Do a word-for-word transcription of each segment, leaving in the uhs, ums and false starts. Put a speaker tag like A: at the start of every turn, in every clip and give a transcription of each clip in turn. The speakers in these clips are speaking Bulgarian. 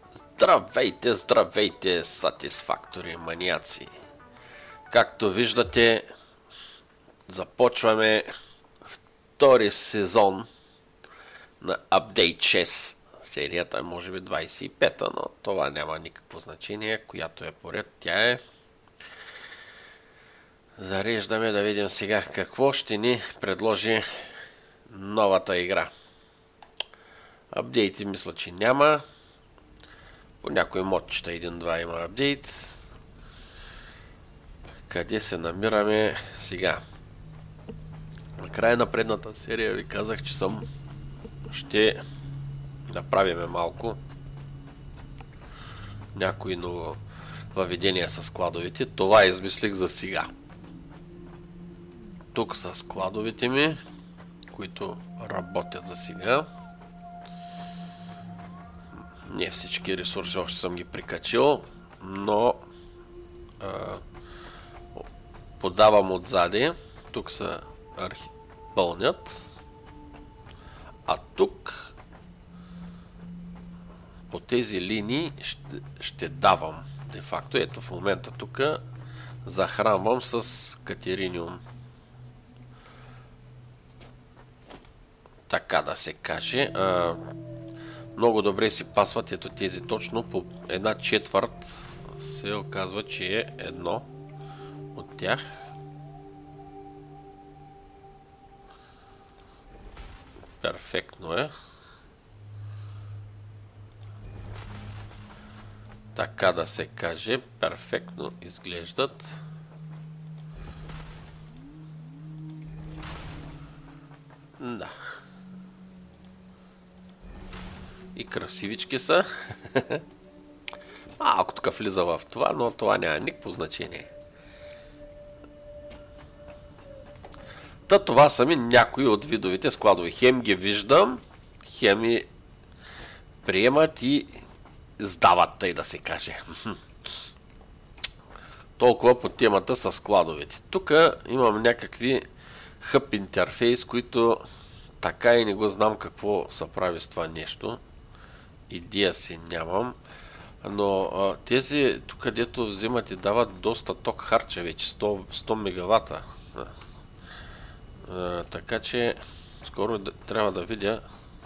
A: Здравейте, здравейте, сатисфактори маняци! Както виждате, започваме втори сезон на Update шест. Серията е може би двайсет и пета, но това няма никакво значение. Която е поред, тя е. Зареждаме да видим сега какво ще ни предложи новата игра. Апдейти мисля, че няма. По някои модчета един-два има апдейт. Къде се намираме сега? На края на предната серия ви казах, че съм ще направиме малко някои ново въведения с складовете. Това измислих за сега. Тук са складовете ми, които работят за сега. Не всички ресурси още съм ги прикачил, но а, подавам отзади. Тук са архи... пълнят. А тук по тези линии ще, ще давам. Де факто, ето в момента тук захранвам с катериниум. Така да се каже. А, много добре си пасват ето тези точно по една четвърт се оказва, че е едно от тях. Перфектно е. Така да се каже, перфектно изглеждат. Да. И красивички са. Малко тук влиза в това, но това няма никакво значение. Та това са ми някои от видовите складови. Хем ги виждам, хем и приемат и сдават, тъй да се каже. Толкова по темата с складовете. Тук имам някакви хъб интерфейс, които така и не го знам какво се прави с това нещо. Идея си нямам. Но а, тези тук, където взимат и дават доста ток харча вече, сто мегавата. А, така че скоро трябва да видя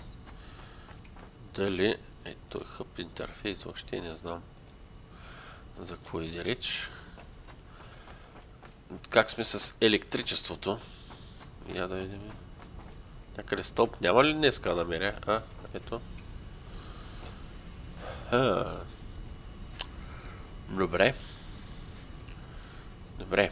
A: дали ето хъб интерфейс, въобще не знам за какво иде реч. Как сме с електричеството? Я да видим. Някъде стълб няма ли днеска да намеря? А, ето. А. Добре. Добре.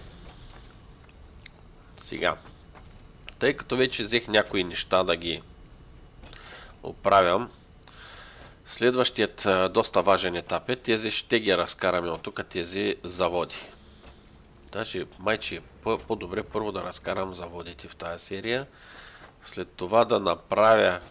A: Сега. Тъй като вече взех някои неща да ги оправям, следващият доста важен етап е, тези ще ги разкараме от тук, тези заводи. Даже майче е по-добре първо да разкарам заводите в тази серия, след това да направя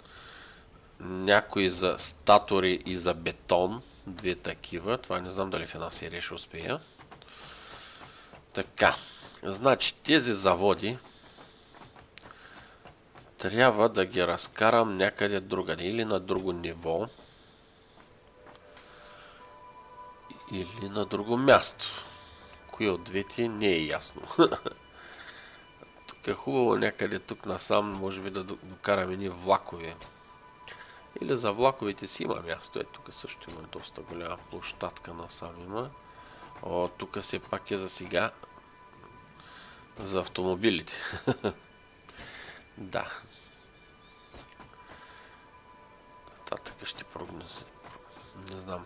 A: някои за статори и за бетон, две такива, това не знам дали в една серия ще успея. Така, значи тези заводи трябва да ги разкарам някъде другаде, или на друго ниво, или на друго място. Кое от двете не е ясно. Тук е хубаво някъде тук насам, може би да докараме ни влакове. Или за влаковете си има място. Е, тук също има доста голяма площадка насам има. О, тук все пак е за сега за автомобилите. Да. Татък ще прогнози. Не знам.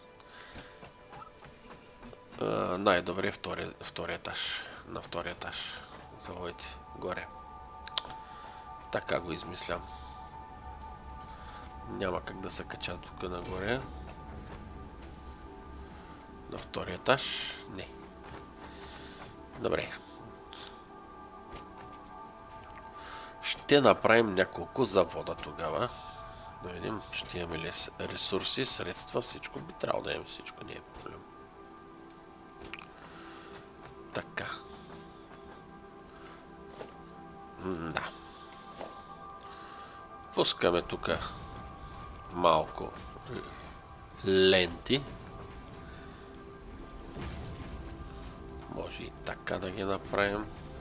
A: Най-добре втори, втори етаж. На втори етаж. Заводите горе. Така го измислям. Няма как да се качат тук нагоре. На втори етаж. Не. Добре. Ще направим няколко завода тогава. Да видим, ще имаме ли ресурси, средства, всичко би трябвало да имаме, всичко не е проблем. Така. Да. Пускаме тук малко ленти. Може и така да ги направим.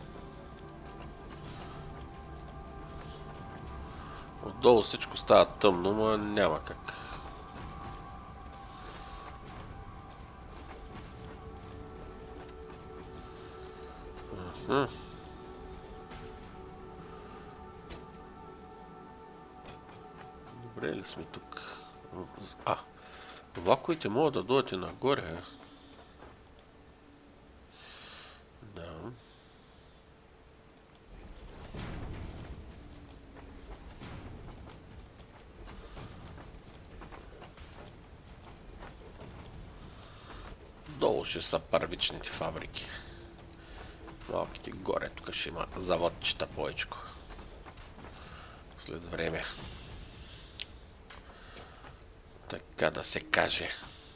A: Отдолу всичко става тъмно, но няма как. Мхм. Добре ли сме тук? А, влаковете могат да дойдат и нагоре. Да. Долу ще са първичните фабрики. Малките горе, тук ще има заводчета повечко. След време. Така да се каже.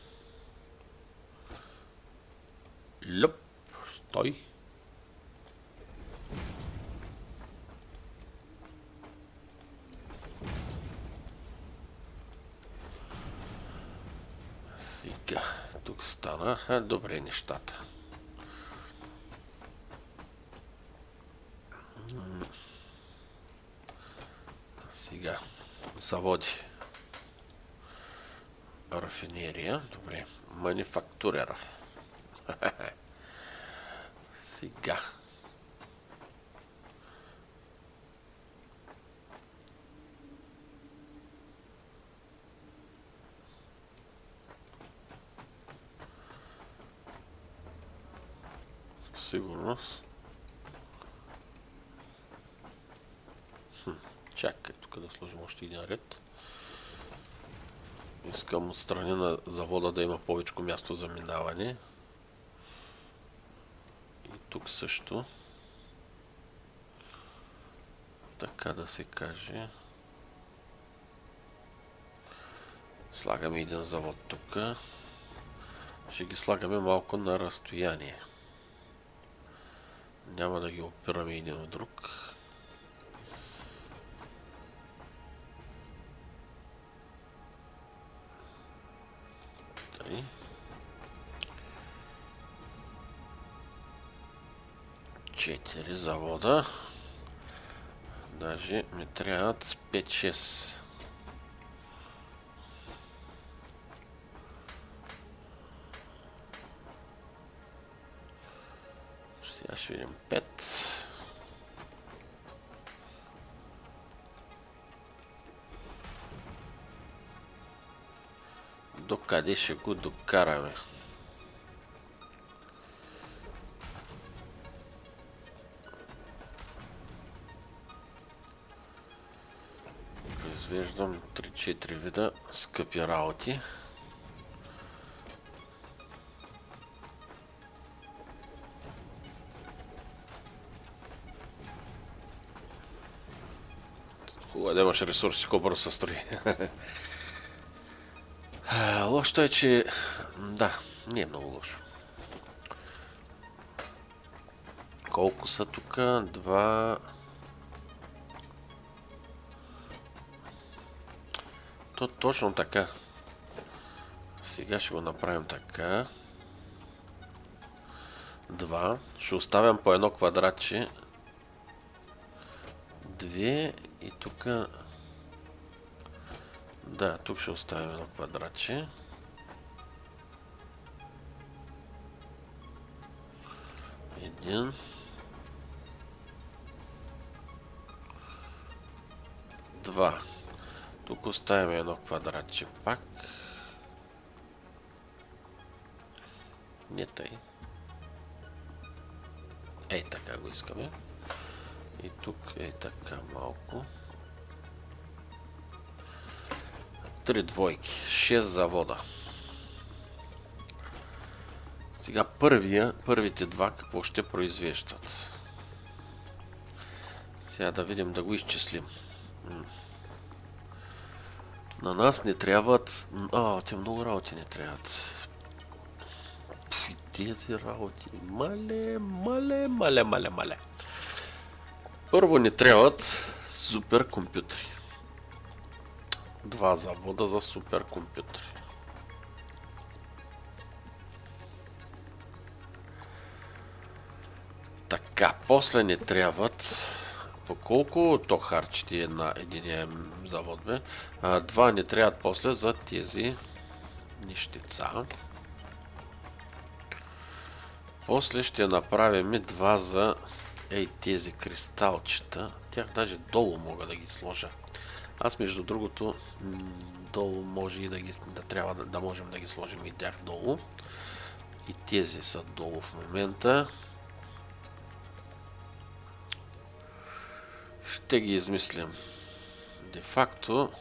A: Люп, стой. Сега, тук стана добре нещата. Сега, заводи. Рафинерия, добре. Манифактурера. Сега. Със сигурност. Хм, чакай, тук да сложим още един ред. Искам от страни на завода да има повече място за минаване. И тук също. Така да се каже. Слагаме един завод тук. Ще ги слагаме малко на разстояние. Няма да ги опираме един от друг. Три. Четири завода. Даже ми трябват пет-шест. Сега ще видим пет. Докъде ще го докараме? Произвеждам три-четири вида скъпи работи. Хубаво да имаш ресурси, по-бързо се строи. Лошото е, че... Да, не е много лошо. Колко са тук? Два... То точно така. Сега ще го направим така. Два. Ще оставям по едно квадратче. Две и тук... Да, тук ще оставим едно квадратче. Един. Два. Тук оставим едно квадратче пак. Не тъй. Ей така го искаме. И тук е така малко. Три двойки. Шест завода. Сега първия, първите два какво ще произвеждат. Сега да видим, да го изчислим. На нас не трябват... А, те много работи не трябват. Пф, тези работи. Мале, мале, мале, мале, мале. Първо ни трябват суперкомпютри. Два завода за суперкомпютри. Така, после не трябват по колко ток харчи една единия завод, бе? А, два не трябват после за тези нищица. После ще направим два за ей тези кристалчета. Тях даже долу мога да ги сложа. Аз между другото долу може и да ги да трябва да, да можем да ги сложим и тях долу. И тези са долу в момента. Ще ги измислим. Де факто.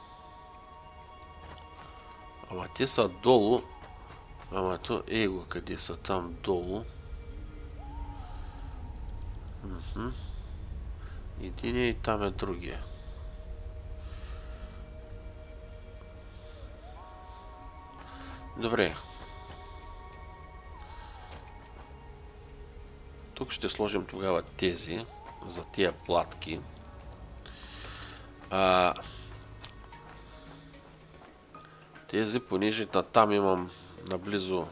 A: Ама те са долу. Ама то его къде са там долу. Мхм. Единия и там е другия. Добре. Тук ще сложим тогава тези за тия платки. А, тези, понеже там имам наблизо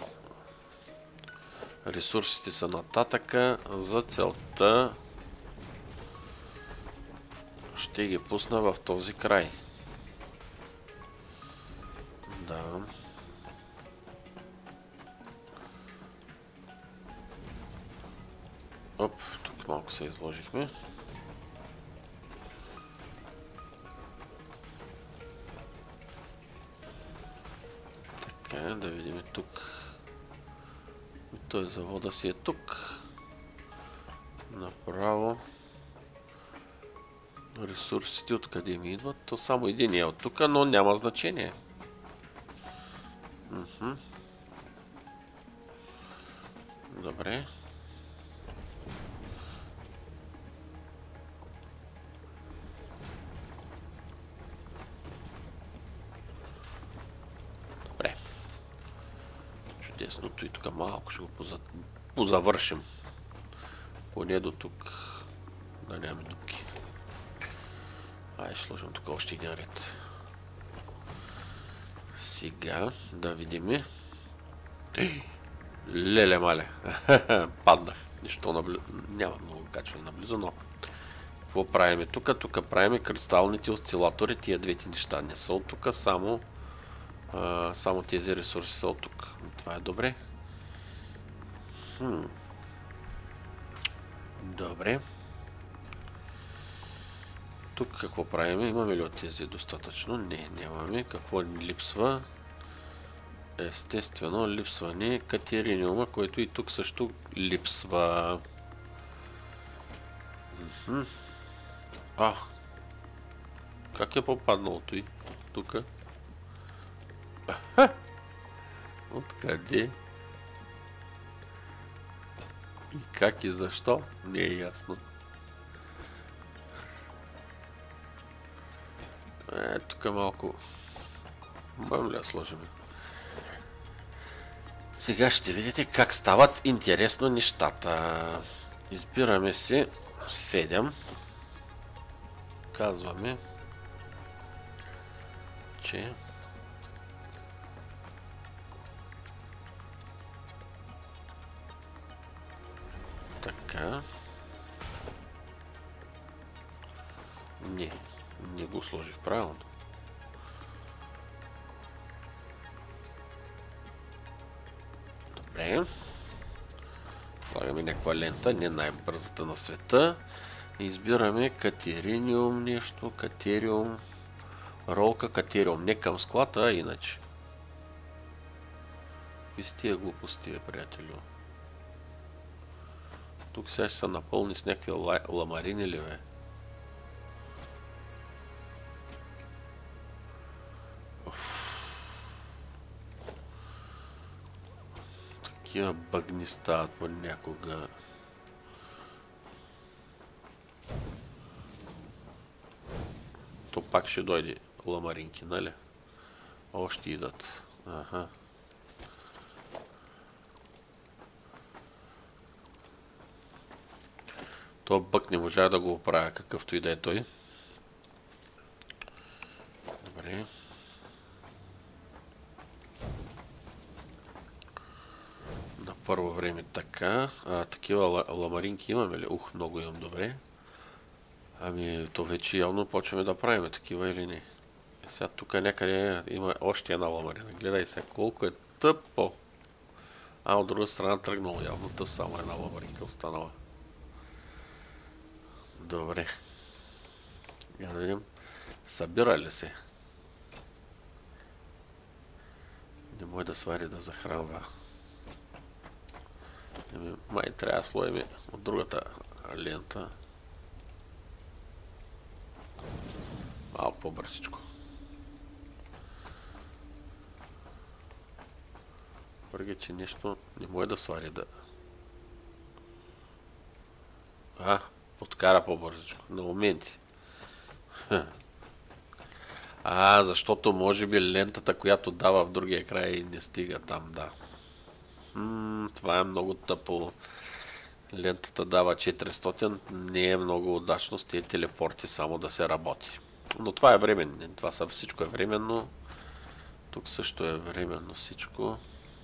A: ресурсите са нататъка, за целта ще ги пусна в този край. Да. Оп, тук малко се изложихме. Така, да видим тук. Той завода си е тук. Направо. Ресурсите откъде ми идват? То само един е от тук, но няма значение. Мхм. Добре. Добре. Чудесното и тук малко ще го позавършим. Поне до тук. Да нямаме дупки. Ай, ще сложим тук още един ред. Сега да видим. Леле мале. Паднах. Нищо наблизо. Няма много качване наблизо, но какво правиме тук? Тук правиме кристалните осцилатори. Тия двете неща не са от тук, само а, само тези ресурси са от тук. Това е добре. Хм. Добре. Тук какво правим? Имаме ли от тези достатъчно? Не, нямаме. Какво ни липсва? Естествено, липсва ни катериниума, който и тук също липсва. Мхм. А! Как е попаднало той? Тук? Откъде? И как и защо? Не е ясно. Е, тук малко... Можем ли да сложим? Сега ще видите как стават интересно нещата. Избираме си седем. Казваме, че така. Не, не го сложих правилно. Добре. Слагаме някаква лента, не най-бързата на света. Избираме катериниум нещо, катериум, ролка, катериум. Не към склад, а иначе. Какви с тия глупости, приятелю? Тук сега ще се напълни с някакви ламарини ли, бе? Такива бъгни стават понякога. То пак ще дойде ламаринки, нали? Още идат. Аха. То бък не можа да го оправя, какъвто и да е той. Добре. първо време така. А, такива ламаринки имаме ли? Ух, много имам, добре. Ами, то вече явно почваме да правим такива или не. Сега тук някъде има още една ламарина. Гледай сега колко е тъпо. А от друга страна тръгнало явно тъс, само една ламаринка останала. Добре. Я да видим. Събира ли се? Не може да свари да захранва. Май трябва да слоим от другата лента. Малко по-бързичко. Въпреки, че нещо не може да свари да... А, подкара по-бързичко. На моменти. А, защото може би лентата, която дава в другия край, не стига там, да. М, това е много тъпо. Лентата дава четиристотин, не е много удачно с тези телепорти само да се работи. Но това е временно. Това са, всичко е временно. Тук също е временно всичко.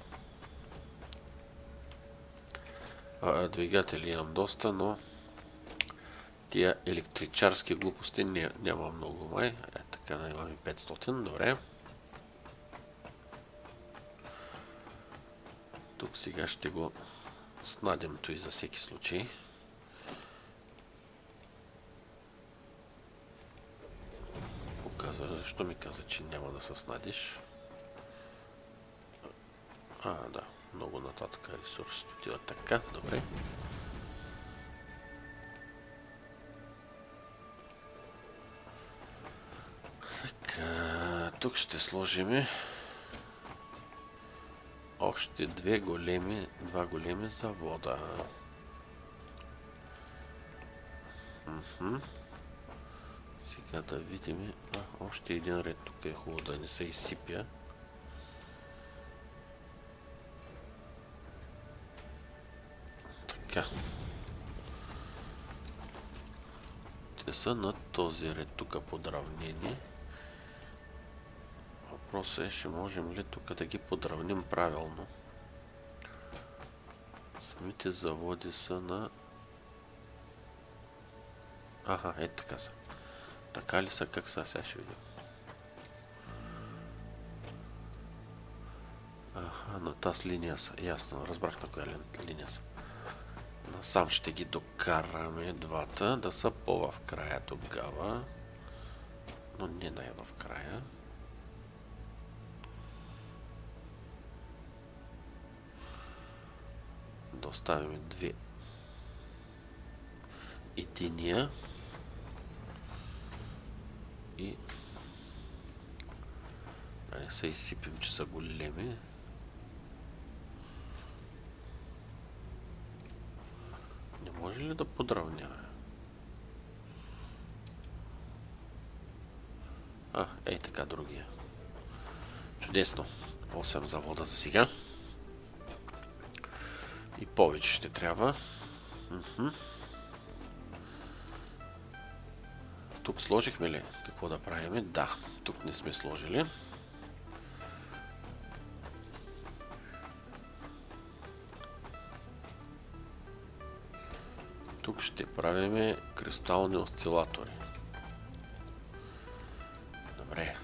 A: А, двигатели имам доста, но тия електричарски глупости не, няма много май. Е, така да имаме петстотин, добре. Тук сега ще го снадим той за всеки случай. Показва, защо ми каза, че няма да се снадиш? А, да, много нататък ресурс отива така, добре. Така, тук ще сложим още две големи, два големи завода. Мхм. Сега да видим. А, още един ред тук е хубаво да не се изсипя. Така. Те са на този ред тук подравнени. Въпросът е, ще можем ли тук да ги подравним правилно. Самите заводи са на... Аха, е така са. Така ли са, как са? Сега ще видим. Аха, на тази линия са. Ясно, разбрах на коя линия са. Насам ще ги докараме двата, да са по-в края тогава. Но не най-в края. Да оставим две. Единия. И да не се изсипим, че са големи. Не може ли да подравняме? А, ей така другия. Чудесно. осем завода за сега. И повече ще трябва. Мхм. Тук сложихме ли какво да правим? Да, тук не сме сложили. Тук ще правим кристални осцилатори. Добре.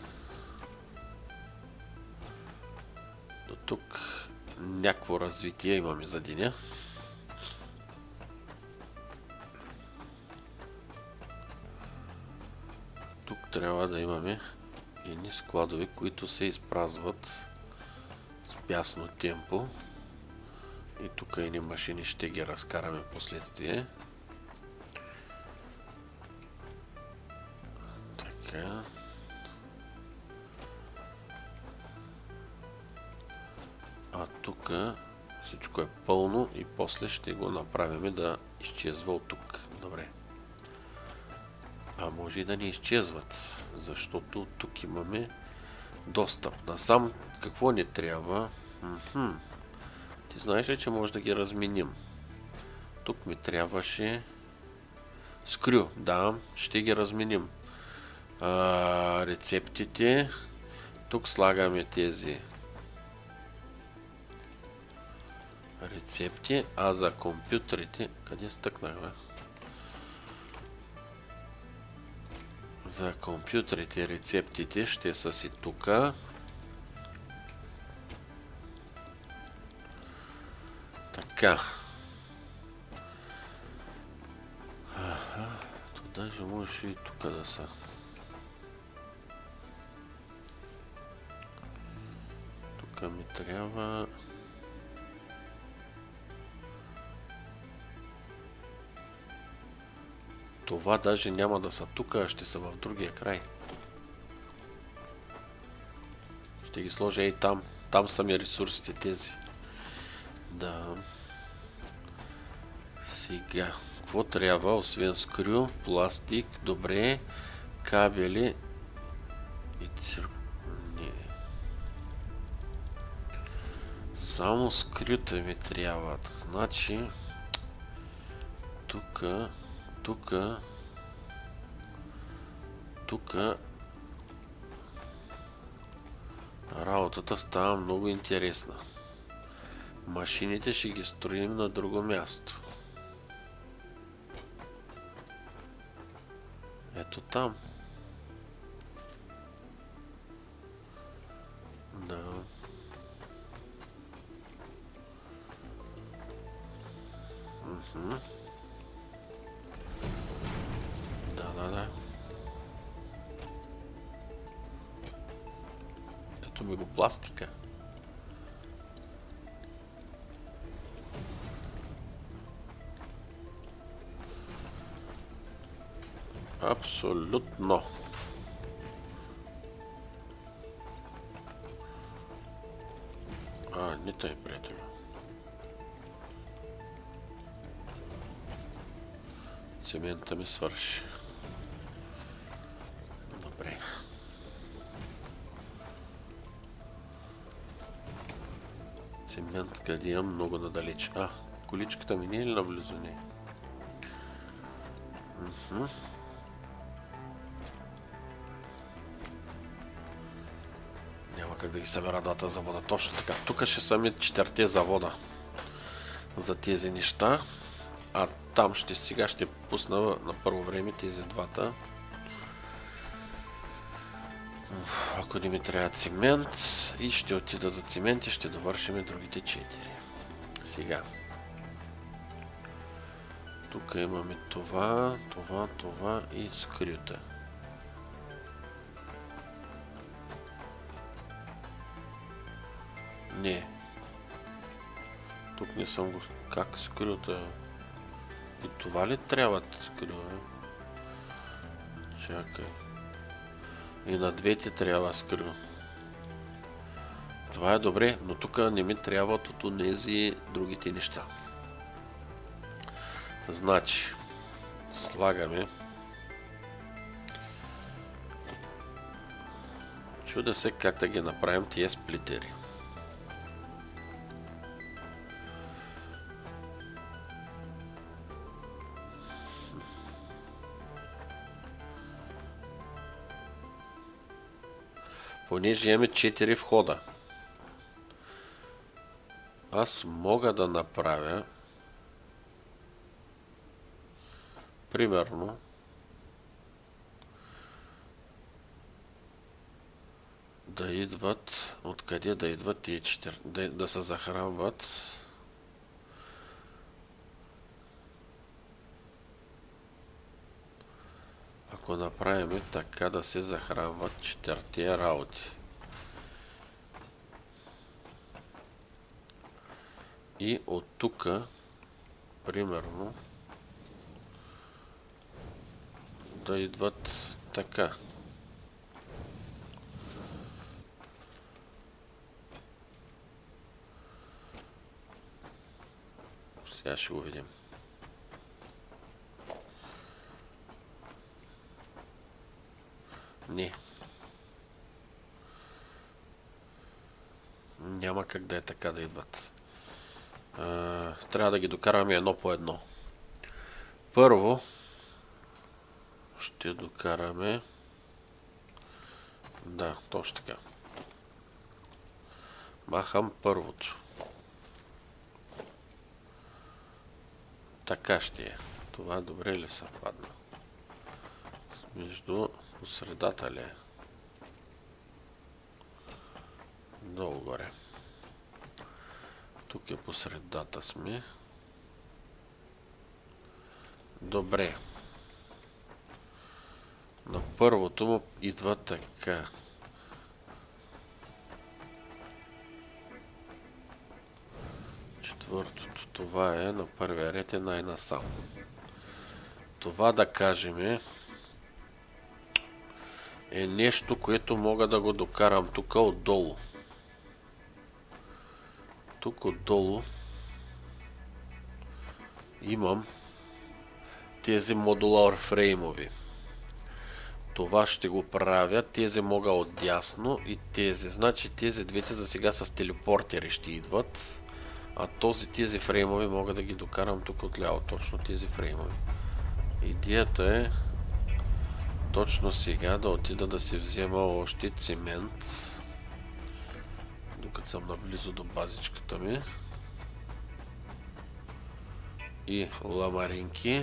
A: До тук някакво развитие имаме за деня. Тук трябва да имаме едни складове, които се изпразват с бясно темпо. И тук едни машини ще ги разкараме в последствие. Така. А тук всичко е пълно и после ще го направим да изчезва от тук. Добре. А може и да не изчезват, защото тук имаме достъп. Насам какво ни трябва? Мхм. Ти знаеш ли, че може да ги разменим? Тук ми трябваше скрю. Да, ще ги разменим. А, рецептите. Тук слагаме тези Рецепти, а за компютрите... Къде стъкнах, бе? За компютрите рецептите ще са си тука. Така. Аха. То даже можеше и тука да са. Тука ми трябва... Това даже няма да са тук, а ще са в другия край. Ще ги сложа и там. Там са ми ресурсите тези. Да. Сега. Какво трябва? Освен скрю, пластик, добре, кабели и цир... Не. Само скрюта ми трябват. Значи... Тука... Тука... Тука... Работата става много интересна. Машините ще ги строим на друго място. Ето там. Да. Мгм. Да, да, да. Ето ми го пластика. Абсолютно. А, не тъй, приятел. Цемента ми свърши. Добре. Цемент къде имам? Много надалеч. А, количката ми не е ли наблизо? Не. Мхм. Няма как да ги събера двата завода. Точно така. Тук ще са ми четирите завода за тези неща. А там ще сега ще пусна на първо време тези двата. Ако не ми трябва цемент и ще отида за цемент и ще довършим другите четири. Сега. Тук имаме това, това, това и скрюта. Не. Тук не съм го... Как скрюта? И това ли трябва скрюта? Чакай. И на двете трябва скрю. Това е добре, но тук не ми трябват от онези другите неща. Значи, слагаме. Чудя се как да ги направим тия сплитери. Понеже имаме четири входа. Аз мога да направя примерно да идват, откъде да идват тия четири, да, да се захранват. Ако направим така да се захранват четирите работи. И от тук, примерно, да идват така. Сега ще го видим. Не. Няма как да е така да идват. А, трябва да ги докараме едно по едно. Първо ще докараме... Да, точно така. Махам първото. Така ще е. Това добре ли съвпадна? Между посредата ли е? Долу горе. Тук е посредата сме. Добре. На първото му идва така. Четвъртото. Това е на първия ред е най-насам. Това да кажем е нещо, което мога да го докарам тук отдолу. Тук отдолу имам тези модулар фреймови. Това ще го правя. Тези мога отдясно и тези. Значи тези двете за сега с телепортери ще идват. А този, тези фреймови мога да ги докарам тук отляво. Точно тези фреймови. Идеята е точно сега да отида да си взема още цемент. Докато съм наблизо до базичката ми. И ламаринки.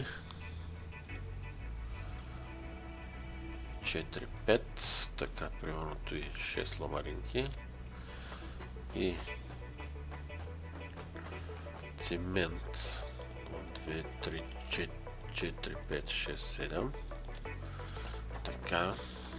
A: четири пет. Така, примерно и шест ламаринки. И цемент. две, три, четири, пет, шест, седем. Така.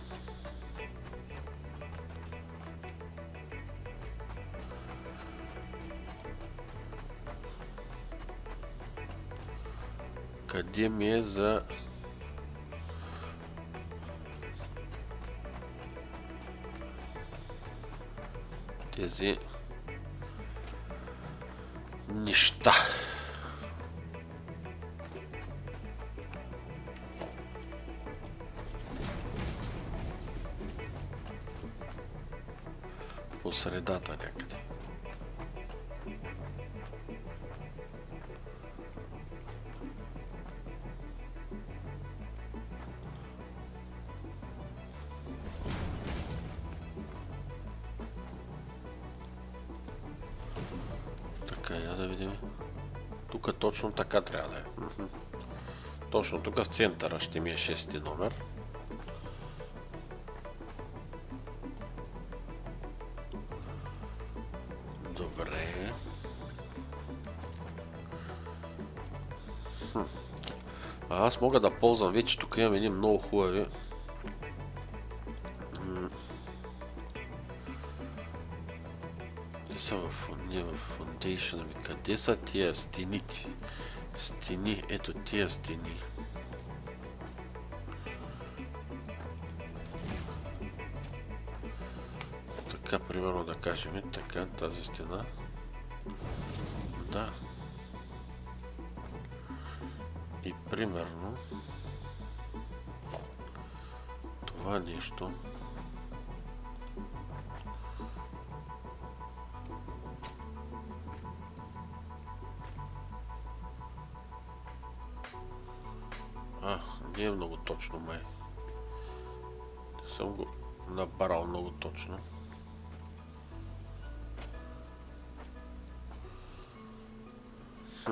A: Къде ми е за тези неща? По средата някъде. Така, я да видим. Тук точно така трябва да е. Точно тук в центъра ще ми е шести номер. Добре. Хм. А аз мога да ползвам вече, тук имам едни много хубави. Те са в, не в Foundation, ами къде са тия стените? Стени, ето тия стени. Така, примерно да кажем, така, тази стена. Да. И примерно това нещо. А, не е много точно, май. Не съм го набарал много точно. Хм.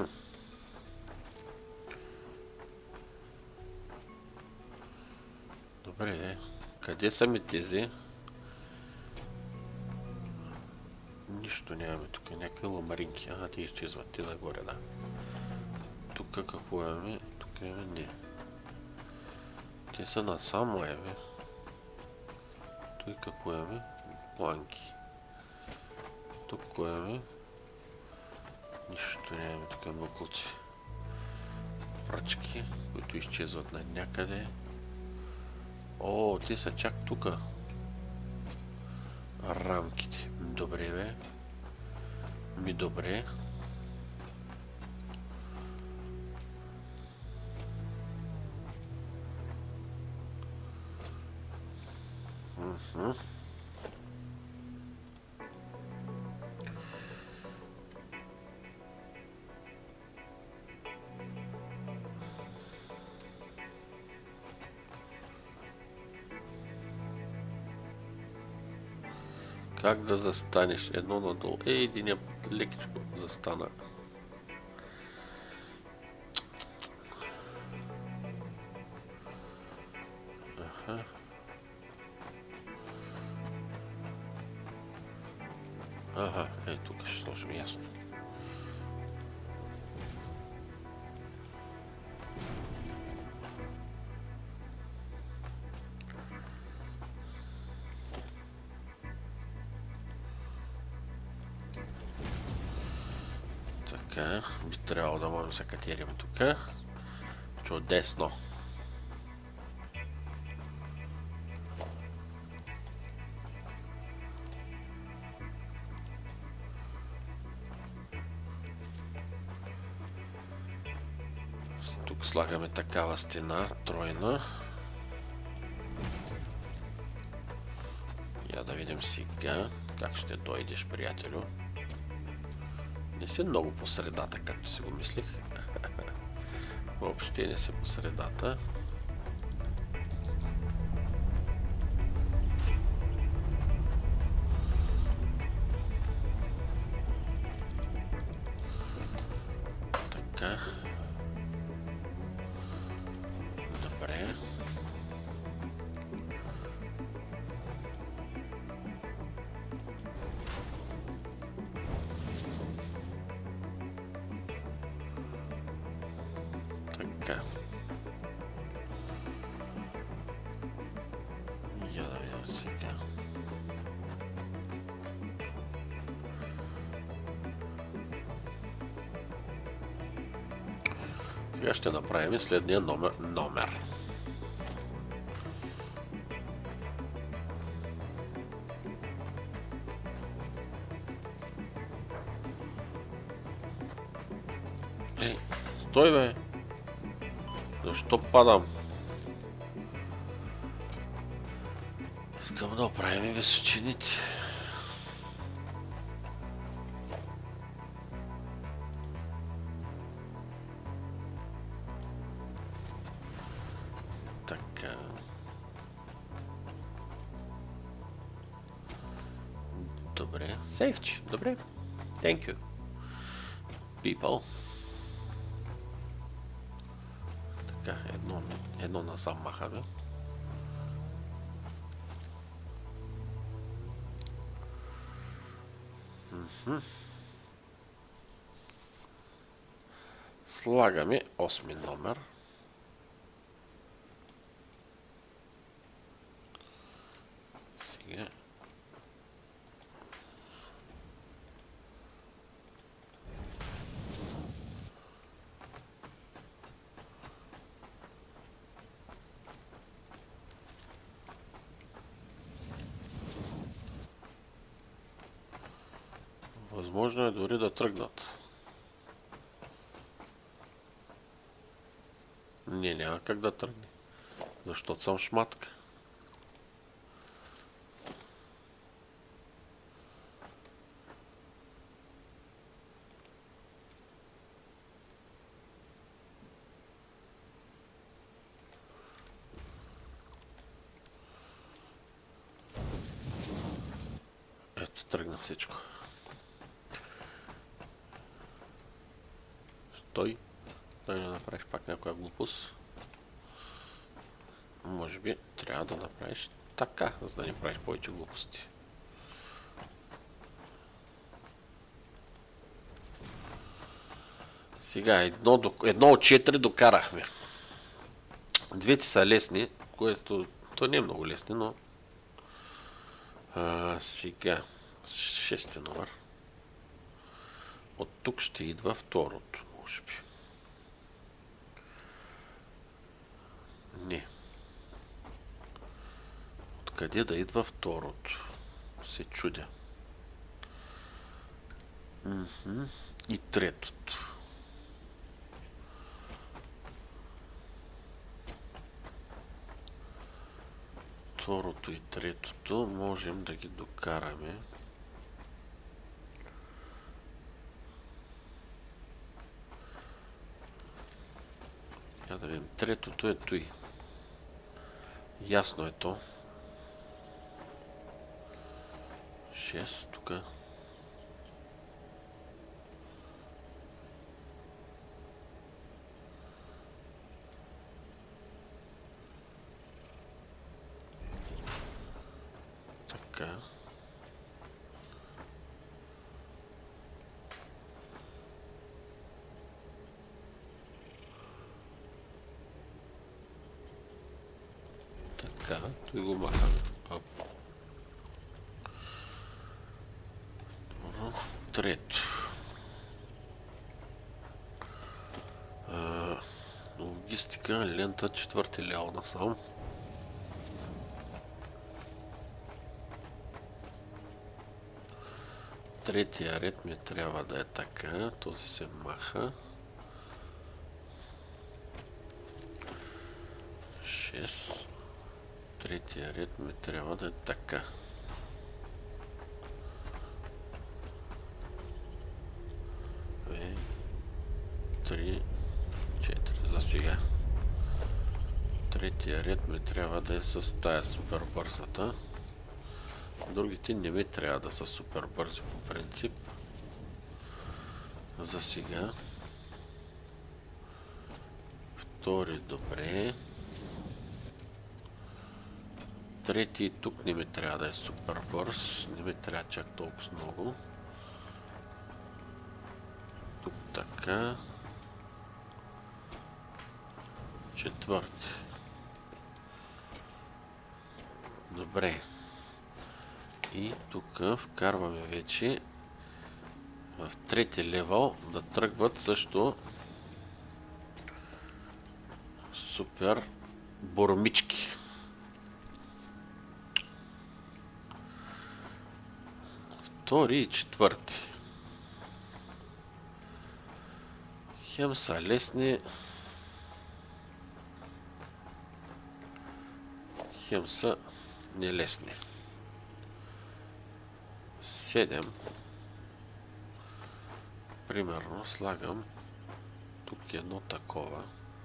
A: Добре, е. Къде са ми тези? Нищо нямаме тук. Някакви ламаринки. Ага, те изчезват. Те нагоре, да. Тук какво имаме? Тук имаме не. Те са насам, е, бе. Той какво имаме? Планки. Тук какво имаме? Нищо нямаме. Тук имаме буклуци. Пръчки, които изчезват на някъде. О, те са чак тука. Рамките. Добре, бе. Ми добре. Мхм. Как да застанеш едно надолу? Е, единия лекичко застана. Ага, ей тук ще сложим ясно. Така, би трябвало да можем да се катерим тук. Чудесно. Тук слагаме такава стена, тройна. Я да видим сега как ще дойдеш, приятелю. Не си много по средата, както си го мислих. Въобще не си по средата. Така. Добре. Така. Я да видим сега. Сега ще направим следния номер. номер. Ей, стой бе! Защо падам? Искам да оправим височините. Така. Добре. Сейфче. Добре. Thank you. People. Така, едно, едно насам махаме. Слагаме осми номер. Сега. Възможно е дори да тръгнат. Не, няма как да тръгне. Защото съм шматка. Ето, тръгна всичко. Стой. Дай да направиш пак някоя глупост. Може би трябва да направиш така, за да не правиш повече глупости. Сега едно, до, едно от четири докарахме. Двете са лесни, което то не е много лесни, но а, сега шести номер. От тук ще идва второто, може би. Не. Откъде да идва второто? Се чудя. Мхм. И третото. Второто и третото можем да ги докараме. Я да видим. Третото е той. Ясно е то. шест тук. Така. така, той го маха. Оп. Добро. Трето. А, логистика, лента, четвърти лево насам. Третия ред ми трябва да е така, този се маха. шест. Третия ред ми трябва да е така. две, три, четири. За сега. Третия ред ми трябва да е с тая супер бързата. Другите не ми трябва да са супер бързи по принцип. За сега. Втори добре. Трети тук не ми трябва да е супер бърз. Не ми трябва чак толкова много. Тук така. Четвърти. Добре. И тук вкарваме вече в трети левел да тръгват също супер бормички. Втори и четвърти. Хем са лесни, хем са нелесни. седем. Примерно слагам тук едно такова.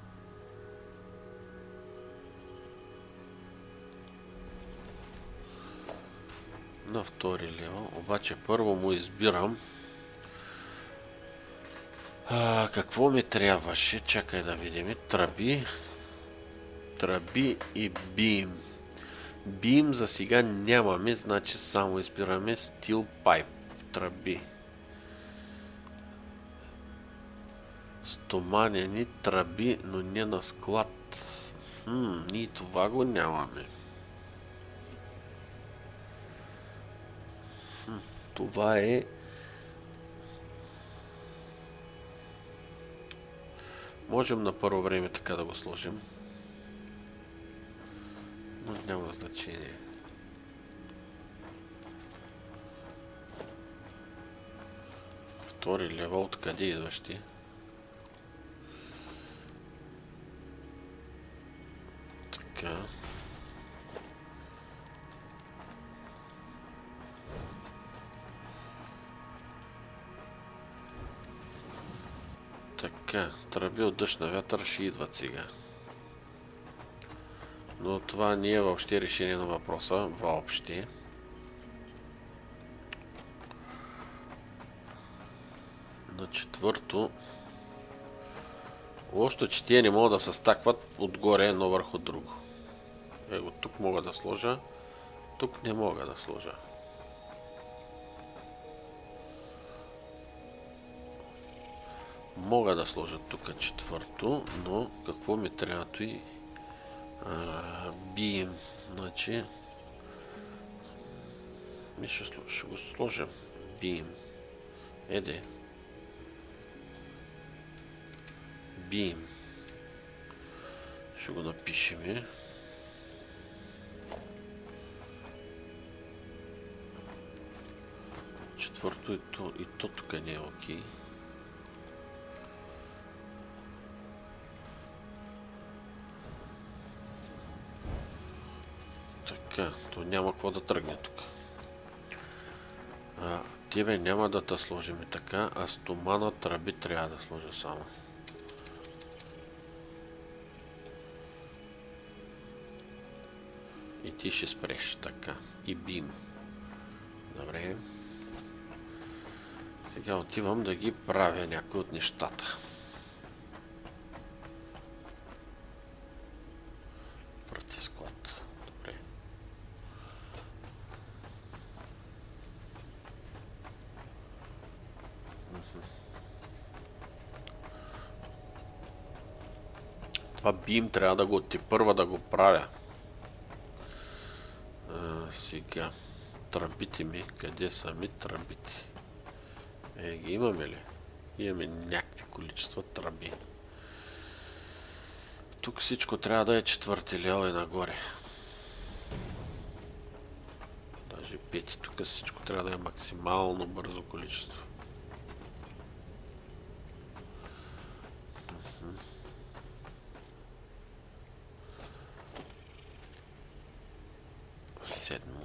A: На втори лево. Обаче първо му избирам а, какво ми трябваше. Чакай да видим. Тръби. Тръби и бим. Бим за сега нямаме, значи само избираме Steel Pipe. Тръби. Стоманени тръби, но не на склад. Хм, ние това го нямаме. Хм, това е... Можем на първо време така да го сложим. Но няма значение. Втори левел, откъде идваш ти? Така. Така, тръби от дъжд на вятър ще идват сега. Но това не е въобще решение на въпроса. Въобще. На четвърто. Лошото, че тия не могат да се стакват отгоре едно върху друго. Его, тук мога да сложа. Тук не мога да сложа. Мога да сложа тук четвърто, но какво ми трябва и бием. Значи ми ще, ще го сложим. Бием. Еде. Бием. Ще го напишем. Четвърто и то, и то тук не е окей. Така, то няма какво да тръгне тук. А, тебе няма да те сложим така, а стомана тръби трябва да сложа само. И ти ще спреш така. И бим. Добре. Сега отивам да ги правя някои от нещата. Прати склад. Добре. Това бим трябва да го тепърва да го правя. Сега, тръбите ми, къде са ми тръбите? Е, ги имаме ли? Имаме някакви количества тръби. Тук всичко трябва да е четвърти лева и нагоре. Даже пети. Тук всичко трябва да е максимално бързо количество. Седмо.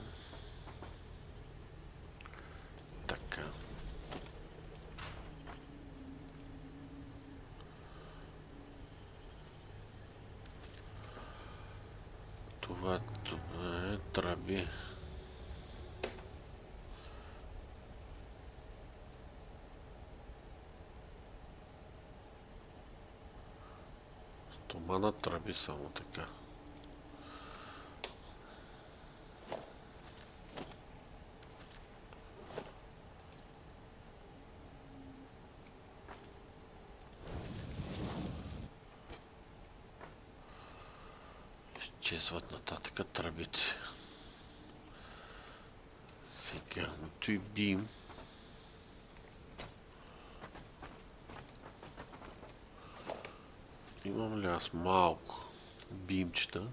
A: Така. Това, това е тръби. Стомана тръби само така. Изчезват нататък тръбите. Сега, той бим. Имам ли аз малко бимчета?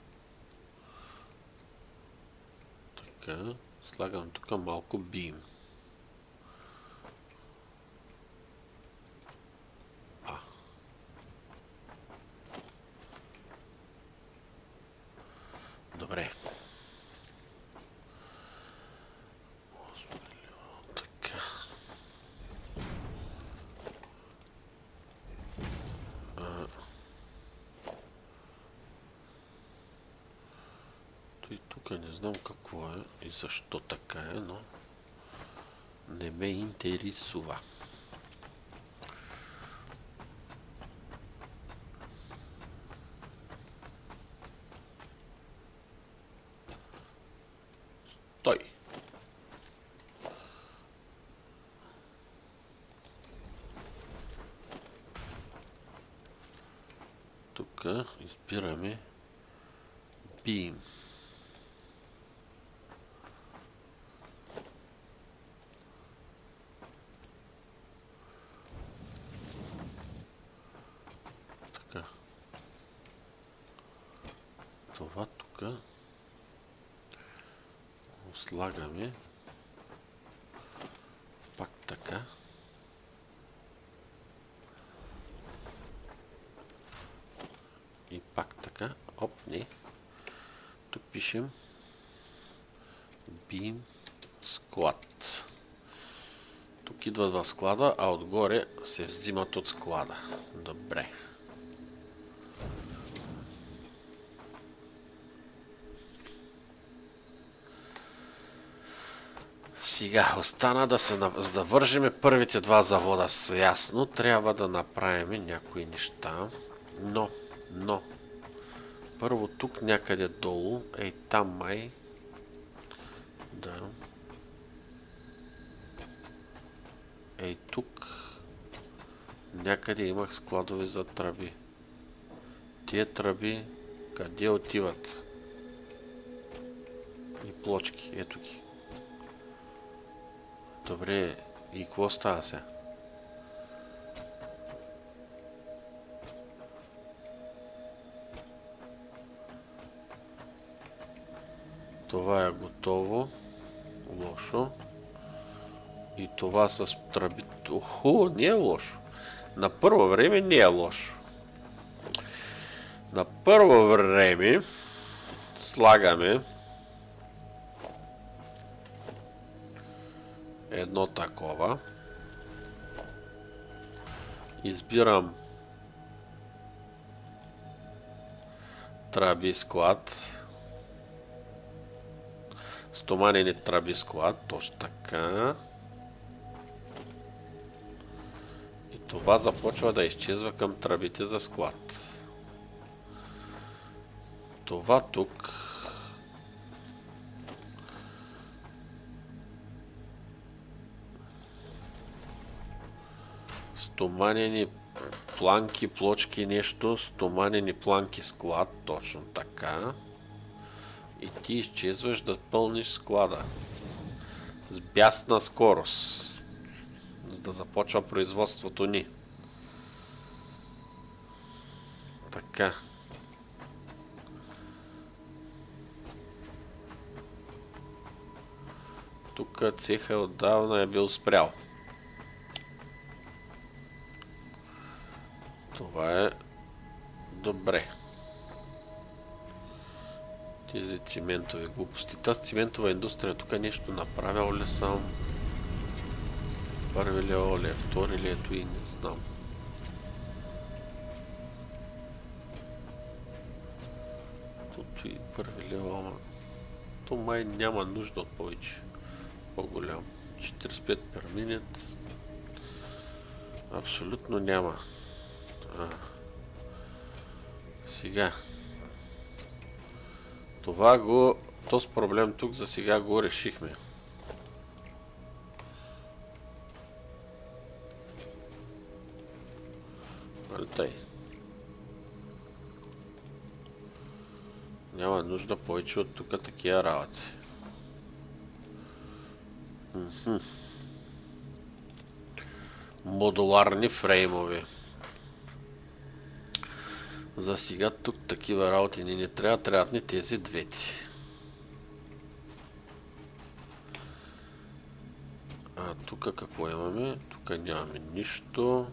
A: Така, слагам тук малко бим. А. Добре. Така. А. Той тук не знам какво е и защо така е, но не ме интересува. Той. Тук избираме бим. Така. Това тук слагаме пак така. И пак така. Оп, не. Тук пишем beam склад. Тук идват в склада, а отгоре се взимат от склада. Добре. Сега остана да се за да вържиме първите два завода с ясно, трябва да направим някои неща. Но, но първо тук някъде долу, ей там май. Да. Ей тук някъде имах складове за тръби. Тия тръби къде отиват? И плочки, ето ги. Добре, и какво става сега? Това е готово. Лошо. И това с тръбите. Оху, не е лошо. На първо време не е лошо. На първо време слагаме едно такова. Избирам тръби склад. Стоманени тръби склад. Точно така. И това започва да изчезва към тръбите за склад. Това тук стоманени планки, плочки, нещо, стоманени планки склад, точно така. И ти изчезваш да пълниш склада. С бясна скорост. За да започва производството ни. Така. Тук цеха отдавна е бил спрял. Това е добре. Тези циментови глупости. Тази циментова индустрия тук нещо направил ли съм? Първи ли е, ли втори ли ето и не знам. Тук и първи ли е, то май няма нужда от повече. По-голям. четиридесет и пет per minute. Абсолютно няма. А. Сега. Това го... Този проблем тук за сега го решихме. Тай. Няма нужда повече от тук такива работи. Мхм. Модуларни фреймови. За сега тук такива работи ни не трябва, трябват ни тези двете. А тук какво имаме? Тук нямаме нищо.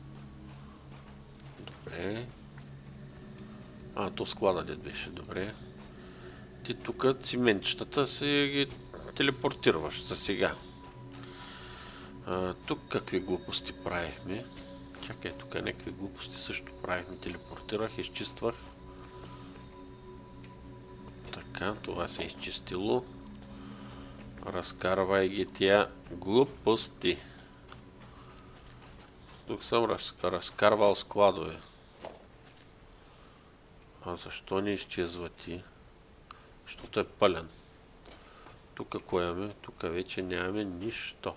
A: Добре. А, то склада дед беше, добре. Ти тук циментчетата си ги телепортираш за сега. А, тук какви глупости правихме? Чакай, тук някакви глупости също правихме. Телепортирах, изчиствах. Така, това се е изчистило. Разкарвай ги тия глупости. Тук съм раз, разкарвал складове. А защо не изчезва ти? Защото е пълен. Тук какво имаме? Тук вече нямаме нищо.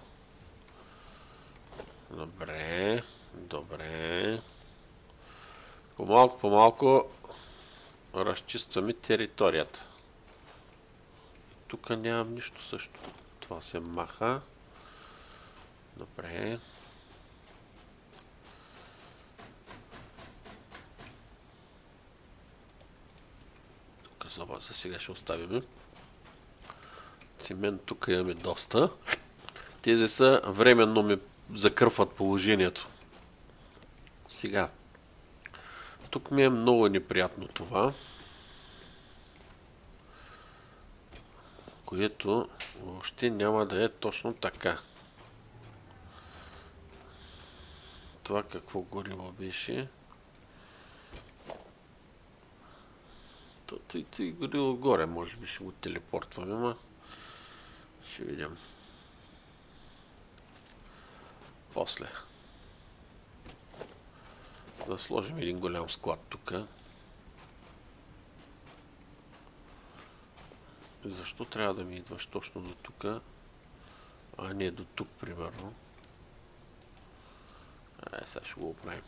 A: Добре. Добре. По-малко, по-малко разчистваме територията. Тук нямам нищо също. Това се маха. Добре. Тук за сега ще оставим. Цимент тук имаме доста. Тези са временно ми закърпват положението. Сега. Тук ми е много неприятно това. Което въобще няма да е точно така. Това какво гориво беше? Тъй тъй гориво горе, може би ще го телепортваме, ма ще видим. После. Да сложим един голям склад тук. Защо трябва да ми идваш точно до тук, а не до тук, примерно? Ай, сега ще го оправим.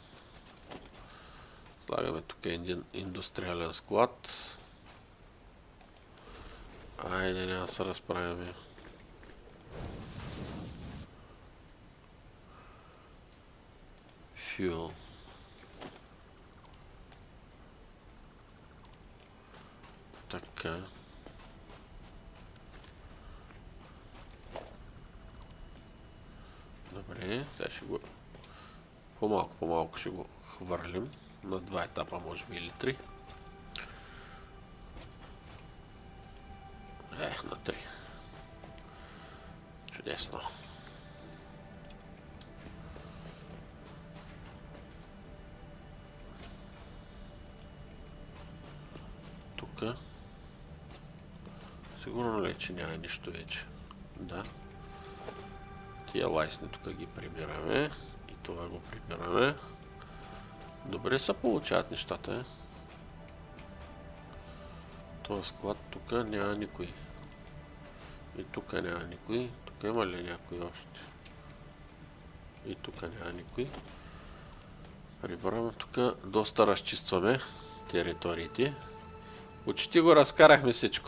A: Слагаме тук един индустриален склад. Айде, няма да се разправяме. Fuel. Така. Добре, сега ще го... По-малко, по-малко ще го хвърлим. На два етапа, може би, или три. Е, на три. Чудесно. Тук. Сигурно ли, че няма нищо вече? Да. Тия лайсни тук ги прибираме. И това го прибираме. Добре се получават нещата. Този склад тук няма никой. И тук няма никой. Тук има ли някой още? И тук няма никой. Прибираме тук. Доста разчистваме териториите. Почти го разкарахме всичко.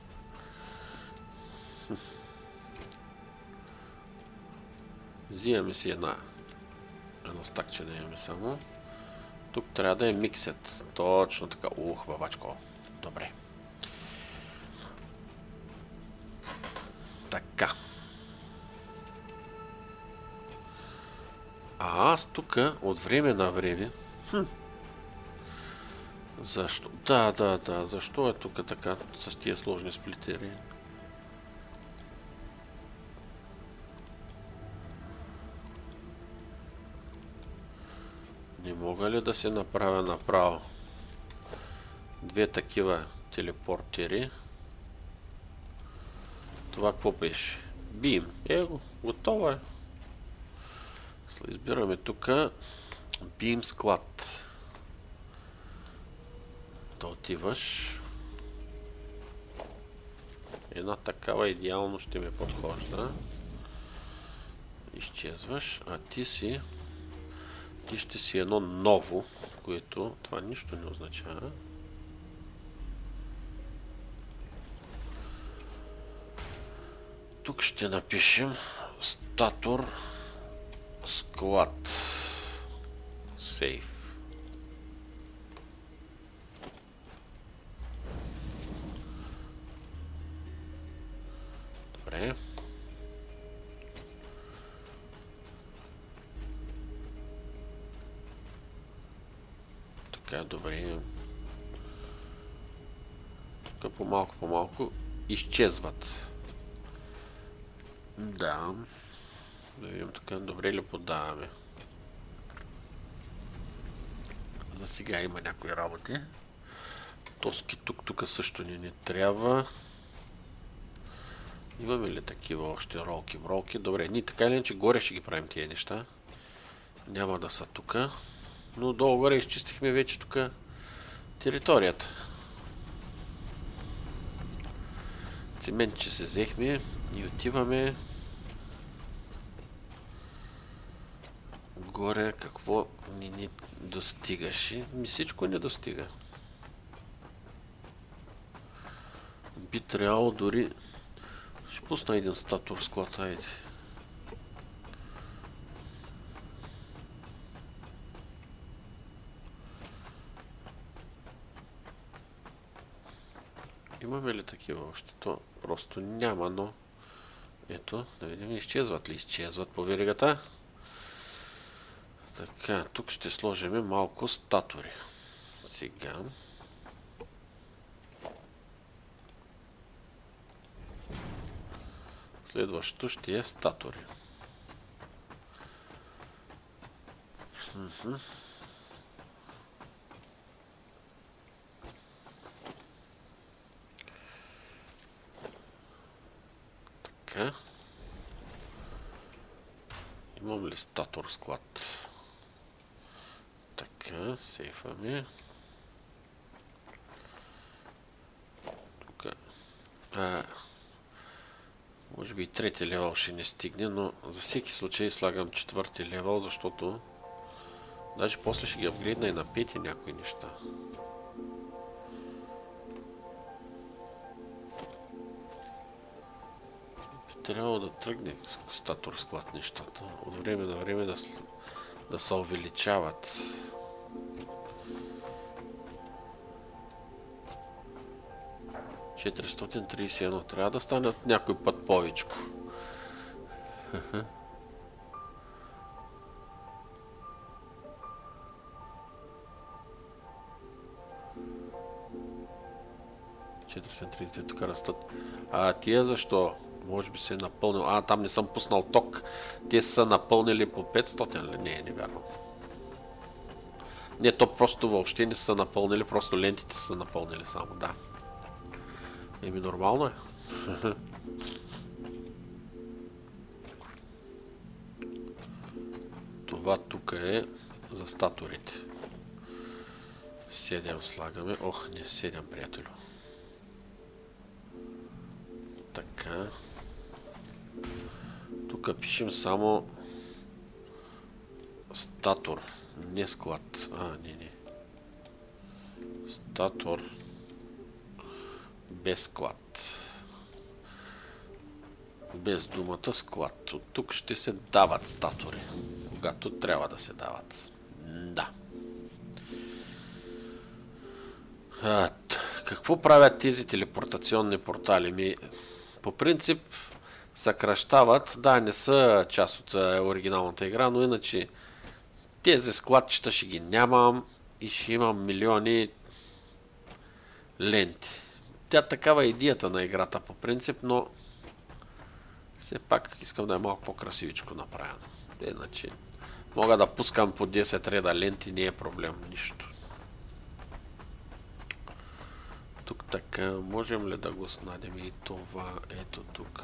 A: Взимаме си една. Едно стакче да имаме само. Тук трябва да е миксет. Точно така. Ух, бабачко. Добре. Така. А аз тук от време на време... Хм. Защо? Да, да, да. Защо е тук така с тия сложни сплитери? Не мога ли да се направя направо две такива телепортери? Това какво пише? Бим. Его, готово е. Избираме тук Бим склад. Да отиваш. Една такава идеално ще ми подхожда. Изчезваш, а ти си ти ще си едно ново, което това нищо не означава. Тук ще напишем статор склад сейф. Добре. Така, добре. Тук по-малко, по-малко изчезват. Да. Да видим тук добре ли подаваме. За сега има някои работи. Тоски тук, тук също не ни трябва. Имаме ли такива още ролки, мролки? Добре, ние така или иначе горе ще ги правим тия неща. Няма да са тук. Но долу-горе изчистихме вече тук територията. Цемент, че се взехме и отиваме горе. Какво ни, ни достигаше? Ми всичко не достига. Би трябвало дори... Ще пусна един статор склад, айде. Имаме ли такива още? То просто няма, но... Ето, да видим, изчезват ли? Изчезват по веригата. Така, тук ще сложим малко статори. Сега. Следващото ще е статори. Мхм. Така. Имам ли статор склад? Така, сейфаме. Тук. А, може би и трети левел ще не стигне, но за всеки случай слагам четвърти левел, защото даже после ще ги апгрейдна и на пети някои неща. Трябва да тръгне статор склад нещата. От време на време да, да се увеличават. четиристотин тридесет и едно. Трябва да стане от някой път повечко. четиристотин тридесет и две тук растат. А тия защо? Може би се е напълнил. А, там не съм пуснал ток. Те са напълнили по петстотин ли? Не, не вярвам. Не, то просто въобще не са напълнили, просто лентите са напълнили само, да. Еми, нормално е. Това тук е за статорите. седем слагаме. Ох, не седем, приятелю. Така. Тук пишем само статор, не склад. А, не, не. Статор Без склад. Без думата склад. От тук ще се дават статори. Когато трябва да се дават. Да. А, какво правят тези телепортационни портали? Ми, по принцип съкращават. Да, не са част от оригиналната игра, но иначе тези складчета ще ги нямам и ще имам милиони ленти. Тя такава е идеята на играта по принцип, но все пак искам да е малко по-красивичко направено. Иначе мога да пускам по десет реда ленти, не е проблем, нищо. Тук така, можем ли да го снадим и това, ето тук.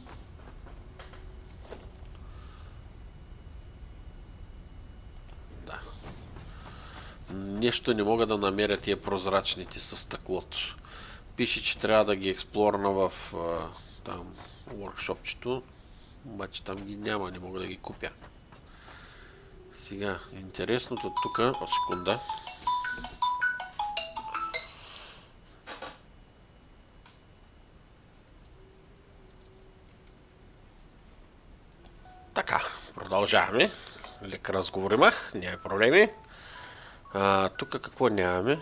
A: Да. Нещо не мога да намеря тия прозрачните със стъклото. Пише, че трябва да ги експлорна в там workshopчето, обаче там ги няма, не мога да ги купя. Сега, интересното тук, о секунда. Така, продължаваме. Лек разговор имах, няма проблеми. А, тук какво нямаме?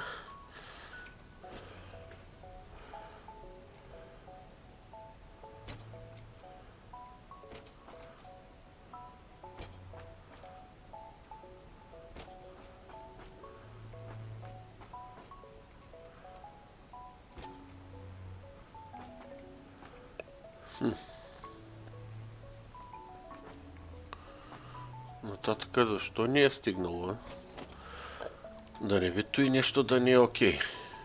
A: Хм. Нататък защо не е стигнало? Да не би и нещо да не е окей.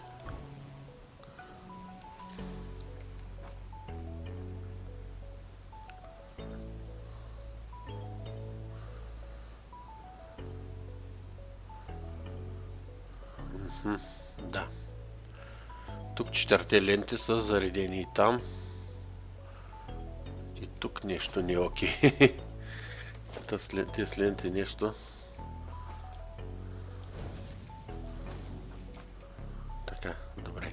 A: Да. Тук четирите ленти са заредени и там. И тук нещо не е окей. Тези ленти нещо. Така, добре.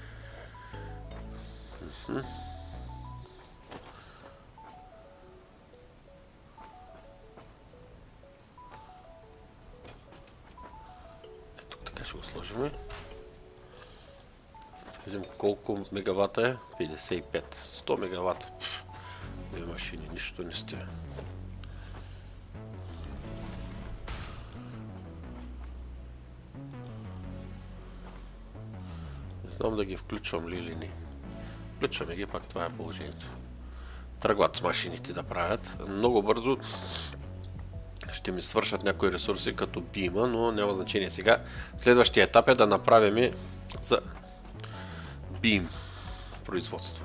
A: Ето така ще го сложим. Да видим колко мегавата е. петдесет и пет. сто мегавата. Две машини, нищо не сте. Не знам да ги включвам ли или не. Включваме ги, пак това е положението. Тръгват с машините да правят. Много бързо ще ми свършат някои ресурси като бима, но няма значение сега. Следващия етап е да направим за бим производство.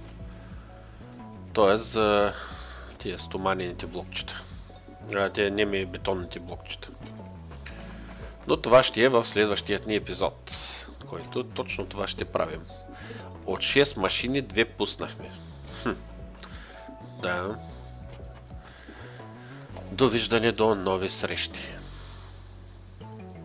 A: Тоест за тия стоманените блокчета. Тия неми бетонните блокчета. Но това ще е в следващият ни епизод, който точно това ще правим. От шест машини две пуснахме. Хм. Да. Довиждане до нови срещи.